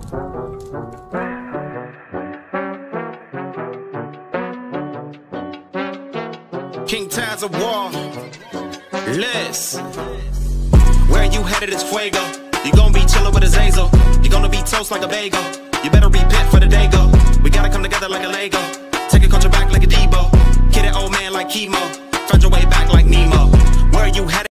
King Taz of War. Liz. Where you headed is Fuego. You gon' be chillin' with a Zazel. You gonna be toast like a bagel. You better repent for the day go. We gotta come together like a Lego. Take a culture back like a Debo. Kid it old man like chemo. Find your way back like Nemo. Where you headed?